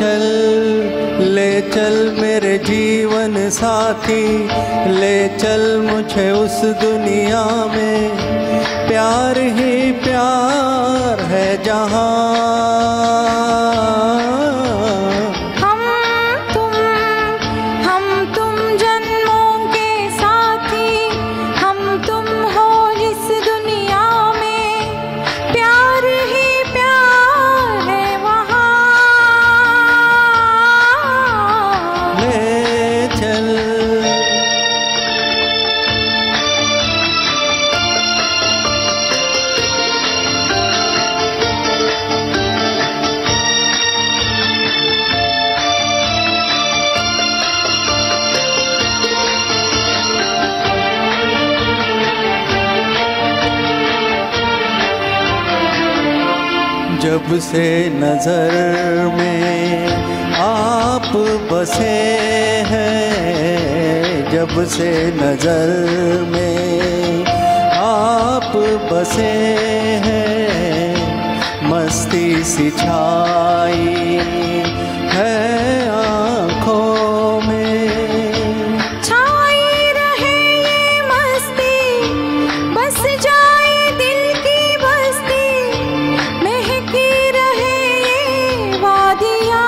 ले चल मेरे जीवन साथी, ले चल मुझे उस दुनिया में, प्यार ही प्यार है जहाँ। जब से नजर में आप बसे हैं, जब से नजर में आप बसे हैं, मस्ती सी छाई है आँखों में। छाई रहे ये मस्ती, बस जाए दिल की बस्ती, महकी रहे ये वादियाँ।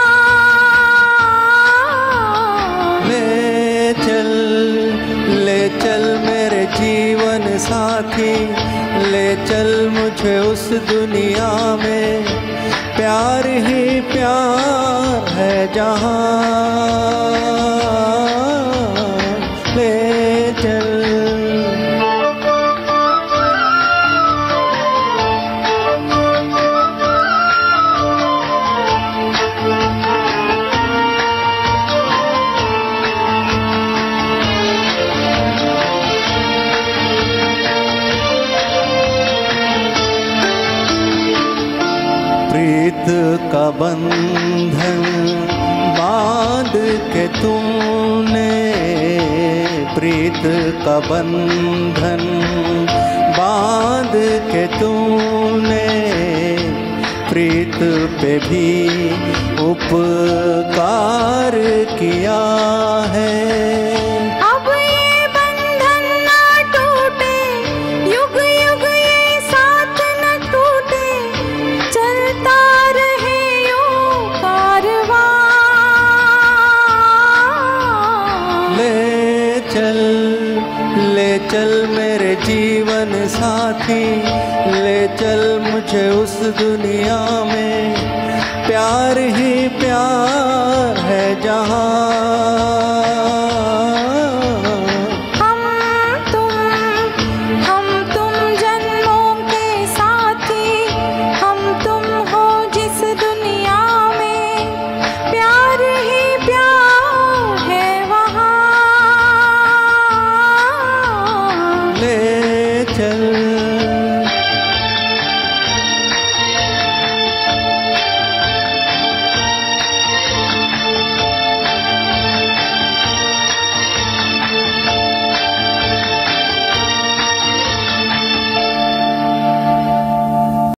ले चल मेरे जीवन साथी, ले चल मुझे उस दुनिया में, प्यार ही प्यार है जहाँ। ले चल। प्रीत का बंधन बांध के तूने, प्रीत का बंधन बांध के तूने, प्रीत पे भी उपकार किया है। ले चल मेरे जीवन साथी, ले चल मुझे उस दुनिया में, प्यार ही प्यार है जहाँ।